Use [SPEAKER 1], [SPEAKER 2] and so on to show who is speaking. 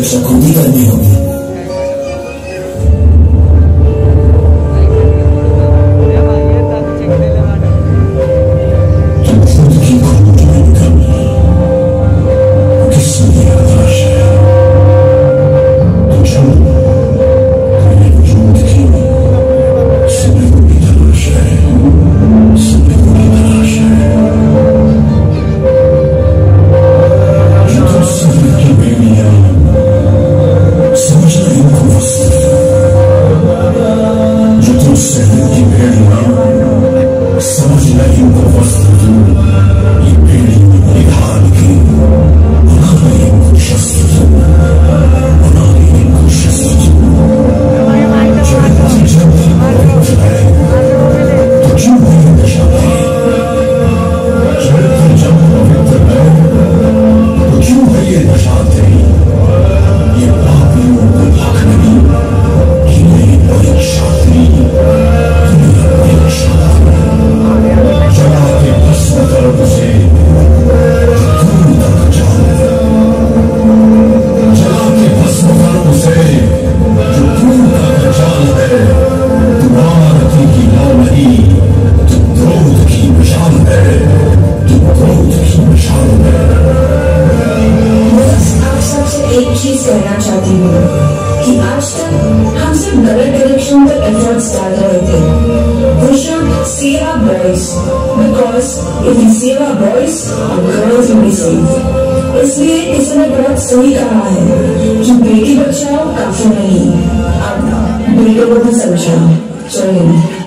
[SPEAKER 1] सुरक्षा खुद ही करनी होगी।
[SPEAKER 2] कहना चाहती हूँ कि आज तक हम सिर्फ गलत डायरेक्शन पर एफर्ट्स डाल रहे थे। We should save our boys because if we save our boys, our girls will be safe. इसलिए इसने बहुत सही कहा है कि बेटी बचाओ काफी नहीं, अब बेटों को भी समझाओ। चलिए।